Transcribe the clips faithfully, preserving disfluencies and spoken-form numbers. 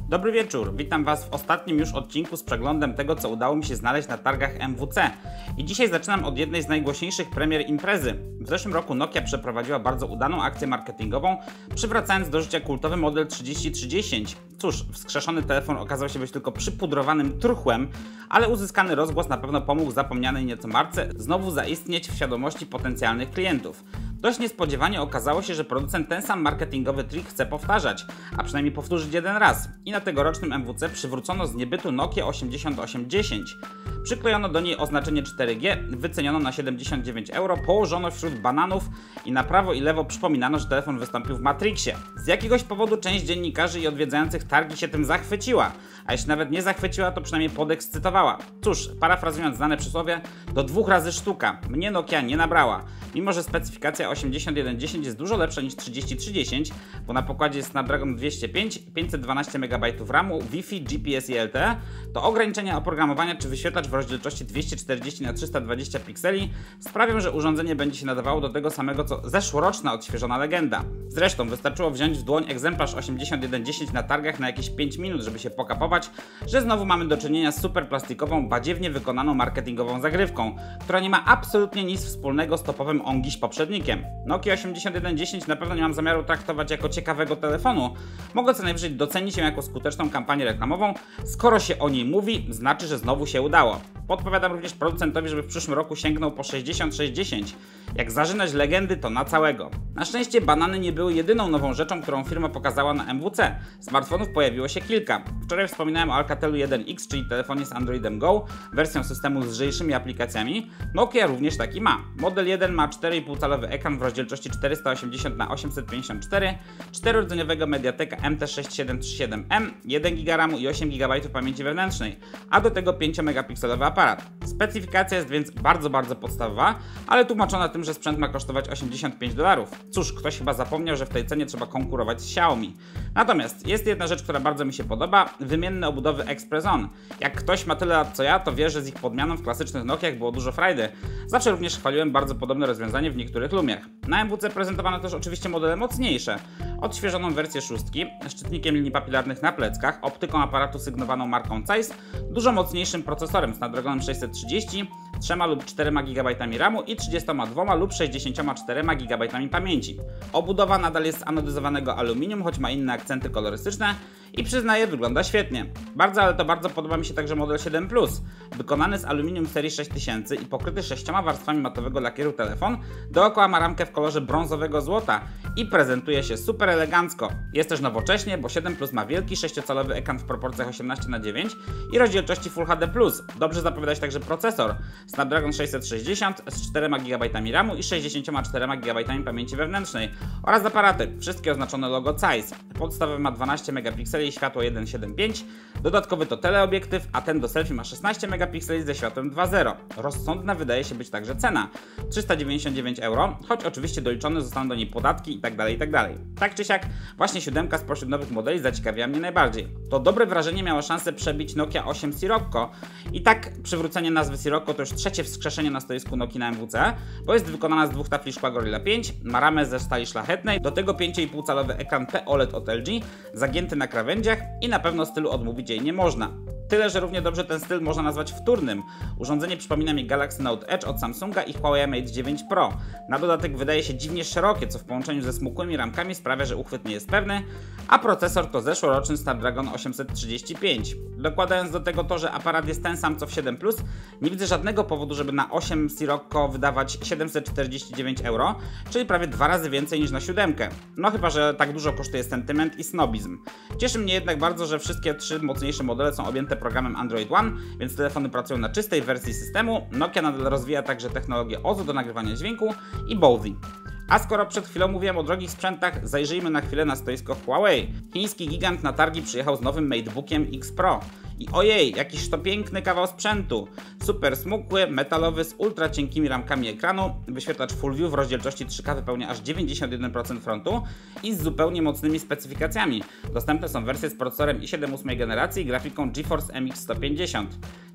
Dobry wieczór, witam Was w ostatnim już odcinku z przeglądem tego, co udało mi się znaleźć na targach M W C. I dzisiaj zaczynam od jednej z najgłośniejszych premier imprezy. W zeszłym roku Nokia przeprowadziła bardzo udaną akcję marketingową, przywracając do życia kultowy model trzydzieści trzy dziesięć. Cóż, wskrzeszony telefon okazał się być tylko przypudrowanym truchłem, ale uzyskany rozgłos na pewno pomógł zapomnianej nieco marce znowu zaistnieć w świadomości potencjalnych klientów. Dość niespodziewanie okazało się, że producent ten sam marketingowy trik chce powtarzać, a przynajmniej powtórzyć jeden raz. I na tegorocznym M W C przywrócono z niebytu Nokię osiemdziesiąt osiem dziesięć. Przyklejono do niej oznaczenie cztery G, wyceniono na siedemdziesiąt dziewięć euro, położono wśród bananów i na prawo i lewo przypominano, że telefon wystąpił w Matrixie. Z jakiegoś powodu część dziennikarzy i odwiedzających targi się tym zachwyciła, a jeśli nawet nie zachwyciła, to przynajmniej podekscytowała. Cóż, parafrazując znane przysłowie, do dwóch razy sztuka. Mnie Nokia nie nabrała. Mimo że specyfikacja osiemdziesiąt jeden dziesięć jest dużo lepsza niż trzydzieści trzy dziesięć, bo na pokładzie jest Snapdragon dwieście pięć, pięćset dwanaście megabajtów ramu, Wi-Fi, G P S i L T E, to ograniczenia oprogramowania czy wyświetlacz w rozdzielczości dwieście czterdzieści na trzysta dwadzieścia pikseli sprawią, że urządzenie będzie się nadawało do tego samego co zeszłoroczna odświeżona legenda. Zresztą wystarczyło wziąć w dłoń egzemplarz osiemdziesiąt jeden dziesięć na targach na jakieś pięć minut, żeby się pokapować, że znowu mamy do czynienia z super plastikową, badziewnie wykonaną marketingową zagrywką, która nie ma absolutnie nic wspólnego z topowym ongiś poprzednikiem. Nokia osiemdziesiąt jeden dziesięć na pewno nie mam zamiaru traktować jako ciekawego telefonu. Mogę co najwyżej docenić ją jako skuteczną kampanię reklamową. Skoro się o niej mówi, znaczy, że znowu się udało. Podpowiadam również producentowi, żeby w przyszłym roku sięgnął po sześćdziesiąt sześć dziesięć. Jak zażynać legendy, to na całego. Na szczęście banany nie były jedyną nową rzeczą, którą firma pokazała na M W C. Smartfonów pojawiło się kilka. Wczoraj wspominałem o Alcatelu jeden X, czyli telefonie z Androidem Go, wersją systemu z lżejszymi aplikacjami. Nokia również taki ma. Model jeden ma cztery i pół calowy ekran w rozdzielczości czterysta osiemdziesiąt na osiemset pięćdziesiąt cztery, czterorodzeniowy Mediateka M T sześć siedem trzy siedem M, jeden giga ramu i osiem gigabajtów pamięci wewnętrznej, a do tego pięciomegapikselowy aparat. Specyfikacja jest więc bardzo, bardzo podstawowa, ale tłumaczona tym, że sprzęt ma kosztować osiemdziesiąt pięć dolarów. Cóż, ktoś chyba zapomniał, że w tej cenie trzeba konkurować z Xiaomi. Natomiast jest jedna rzecz, która bardzo mi się podoba, wymienne obudowy Express On. Jak ktoś ma tyle lat co ja, to wie, że z ich podmianą w klasycznych Nokiach było dużo frajdy. Zawsze również chwaliłem bardzo podobne rozwiązanie w niektórych Lumiach. Na M W C prezentowano też oczywiście modele mocniejsze. Odświeżoną wersję szóstki, szczytnikiem linii papilarnych na pleckach, optyką aparatu sygnowaną marką Zeiss, dużo mocniejszym procesorem Snapdragonem sześćset trzydzieści, trzema lub czterema gigabajtami ramu i trzydziestoma dwoma lub sześćdziesięcioma czterema gigabajtami pamięci. Obudowa nadal jest z anodyzowanego aluminium, choć ma inne akcenty kolorystyczne i przyznaję, wygląda świetnie. Bardzo, ale to bardzo podoba mi się także model siedem plus. Wykonany z aluminium serii sześć tysięcy i pokryty sześcioma warstwami matowego lakieru telefon, dookoła ma ramkę w kolorze brązowego złota i prezentuje się super elegancko. Jest też nowocześnie, bo siedem plus ma wielki sześciocalowy ekran w proporcjach osiemnaście na dziewięć i rozdzielczości Full H D plus. Dobrze zapowiadać także procesor Snapdragon sześćset sześćdziesiąt z czterema gigabajtami ramu i sześćdziesięcioma czterema gigabajtami pamięci wewnętrznej oraz aparaty, wszystkie oznaczone logo Zeiss. Podstawowy ma dwanaście megapikseli i światło jeden przecinek siedem pięć, dodatkowy to teleobiektyw, a ten do selfie ma szesnaście megapikseli ze światłem dwa zero. Rozsądna wydaje się być także cena, trzysta dziewięćdziesiąt dziewięć euro, choć oczywiście doliczone zostaną do niej podatki itd. itd. Tak czy siak, właśnie siódemka spośród nowych modeli zaciekawiła mnie najbardziej. To dobre wrażenie miało szansę przebić Nokia osiem Sirocco i tak przywrócenie nazwy Sirocco to już trzecie wskrzeszenie na stoisku Nokii na M W C, bo jest wykonana z dwóch tafli szkła Gorilla pięć, ma ramę ze stali szlachetnej, do tego pięć i pół calowy ekran P O L E D od L G, zagięty na krawędziach i na pewno stylu odmówić jej nie można. Tyle, że równie dobrze ten styl można nazwać wtórnym. Urządzenie przypomina mi Galaxy Note Edge od Samsunga i Huawei Mate dziewięć Pro. Na dodatek wydaje się dziwnie szerokie, co w połączeniu ze smukłymi ramkami sprawia, że uchwyt nie jest pewny, a procesor to zeszłoroczny Snapdragon osiemset trzydzieści pięć. Dokładając do tego to, że aparat jest ten sam co w siedem plus, nie widzę żadnego powodu, żeby na osiem Sirocco wydawać siedemset czterdzieści dziewięć euro, czyli prawie dwa razy więcej niż na siódemkę. No chyba, że tak dużo kosztuje sentyment i snobizm. Cieszy mnie jednak bardzo, że wszystkie trzy mocniejsze modele są objęte programem Android One, więc telefony pracują na czystej wersji systemu. Nokia nadal rozwija także technologię O Z U do nagrywania dźwięku i Bowsy. A skoro przed chwilą mówiłem o drogich sprzętach, zajrzyjmy na chwilę na stoisko Huawei. Chiński gigant na targi przyjechał z nowym MateBookiem X Pro. I ojej, jakiż to piękny kawał sprzętu. Super smukły, metalowy, z ultra cienkimi ramkami ekranu, wyświetlacz Full View w rozdzielczości trzy K wypełnia aż dziewięćdziesiąt jeden procent frontu i z zupełnie mocnymi specyfikacjami. Dostępne są wersje z procesorem i siedem ósmej generacji i grafiką GeForce M X sto pięćdziesiąt.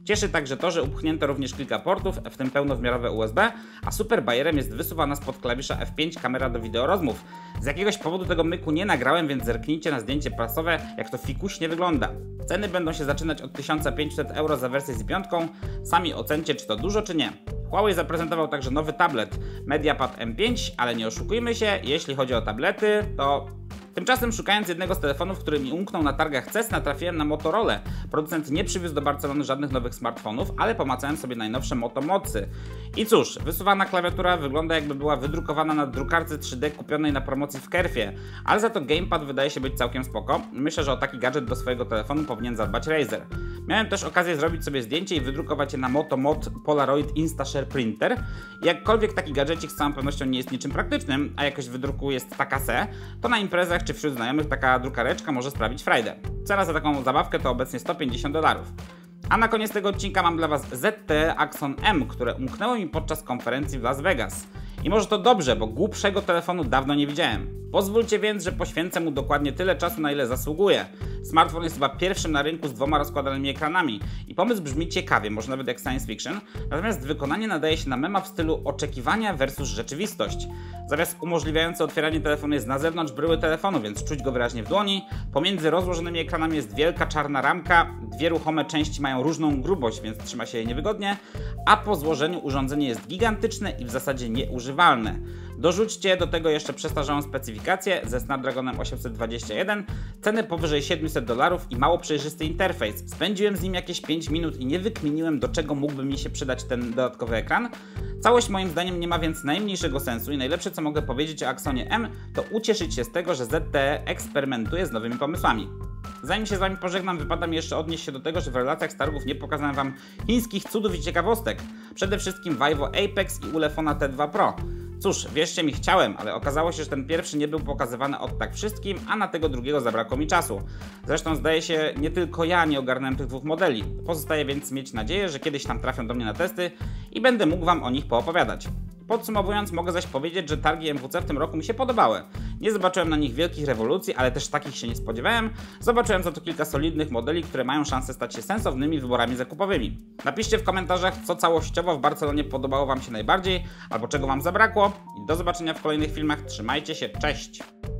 Cieszy także to, że upchnięto również kilka portów, w tym pełnowymiarowe U S B, a super bajerem jest wysuwana spod klawisza F pięć kamera do wideorozmów. Z jakiegoś powodu tego myku nie nagrałem, więc zerknijcie na zdjęcie prasowe, jak to fikuśnie wygląda. Ceny będą się zaczynać od tysiąc pięćset euro za wersję z pięć. Sami ocencie, czy to dużo, czy nie. Huawei zaprezentował także nowy tablet MediaPad M pięć, ale nie oszukujmy się, jeśli chodzi o tablety, to... Tymczasem szukając jednego z telefonów, który mi umknął na targach C E S, natrafiłem na Motorola. Producent nie przywiózł do Barcelony żadnych nowych smartfonów, ale pomacałem sobie najnowsze Moto Mocy. I cóż, wysuwana klawiatura wygląda, jakby była wydrukowana na drukarce trzy D kupionej na promocji w Kerfie, ale za to gamepad wydaje się być całkiem spoko. Myślę, że o taki gadżet do swojego telefonu powinien zadbać Razer. Miałem też okazję zrobić sobie zdjęcie i wydrukować je na Moto Mod Polaroid Instashare Printer. Jakkolwiek taki gadżecik z całą pewnością nie jest niczym praktycznym, a jakość wydruku jest taka se, to na imprezach czy wśród znajomych taka drukareczka może sprawić frajdę. Cena za taką zabawkę to obecnie sto pięćdziesiąt dolarów. A na koniec tego odcinka mam dla Was Z T E Axon M, które umknęło mi podczas konferencji w Las Vegas. I może to dobrze, bo głupszego telefonu dawno nie widziałem. Pozwólcie więc, że poświęcę mu dokładnie tyle czasu, na ile zasługuje. Smartfon jest chyba pierwszym na rynku z dwoma rozkładanymi ekranami i pomysł brzmi ciekawie, może nawet jak science fiction, natomiast wykonanie nadaje się na mema w stylu oczekiwania versus rzeczywistość. Zawias umożliwiający otwieranie telefonu jest na zewnątrz bryły telefonu, więc czuć go wyraźnie w dłoni. Pomiędzy rozłożonymi ekranami jest wielka czarna ramka, dwie ruchome części mają różną grubość, więc trzyma się je niewygodnie, a po złożeniu urządzenie jest gigantyczne i w zasadzie nieużywalne. Dorzućcie do tego jeszcze przestarzałą specyfikację ze Snapdragonem osiemset dwadzieścia jeden, cenę powyżej siedemset dolarów i mało przejrzysty interfejs. Spędziłem z nim jakieś pięć minut i nie wykminiłem, do czego mógłby mi się przydać ten dodatkowy ekran. Całość moim zdaniem nie ma więc najmniejszego sensu i najlepsze, co mogę powiedzieć o Axonie M, to ucieszyć się z tego, że Z T E eksperymentuje z nowymi pomysłami. Zanim się z Wami pożegnam, wypada mi jeszcze odnieść się do tego, że w relacjach z targów nie pokazałem Wam chińskich cudów i ciekawostek. Przede wszystkim Vivo Apex i Ulefona T dwa Pro. Cóż, wierzcie mi, chciałem, ale okazało się, że ten pierwszy nie był pokazywany od tak wszystkim, a na tego drugiego zabrakło mi czasu. Zresztą zdaje się, nie tylko ja nie ogarnąłem tych dwóch modeli. Pozostaje więc mieć nadzieję, że kiedyś tam trafią do mnie na testy i będę mógł Wam o nich poopowiadać. Podsumowując, mogę zaś powiedzieć, że targi M W C w tym roku mi się podobały. Nie zobaczyłem na nich wielkich rewolucji, ale też takich się nie spodziewałem. Zobaczyłem za to kilka solidnych modeli, które mają szansę stać się sensownymi wyborami zakupowymi. Napiszcie w komentarzach, co całościowo w Barcelonie podobało Wam się najbardziej, albo czego Wam zabrakło. I do zobaczenia w kolejnych filmach. Trzymajcie się, cześć!